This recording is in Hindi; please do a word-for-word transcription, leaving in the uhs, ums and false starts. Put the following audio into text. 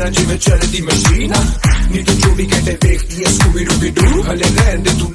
जिवें चलदी मशीन नी तू चौबी घंटे देखदी है स्कूबी डूबी डू हले रहन दे तू